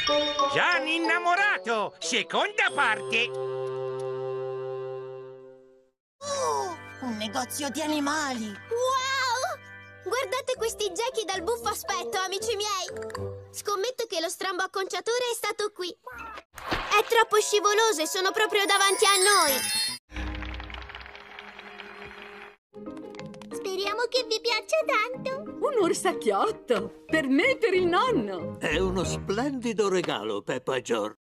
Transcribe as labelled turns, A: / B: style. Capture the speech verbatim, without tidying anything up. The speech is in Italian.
A: Gianni innamorato, seconda parte.
B: Oh, un negozio di animali.
C: Wow! Guardate questi gechi dal buffo aspetto, amici miei. Scommetto che lo strambo acconciatore è stato qui. È troppo scivoloso e sono proprio davanti a noi. Speriamo che vi piaccia tanto.
D: Un orsacchiotto! Per me e per il nonno!
E: È uno splendido regalo, Peppa e George.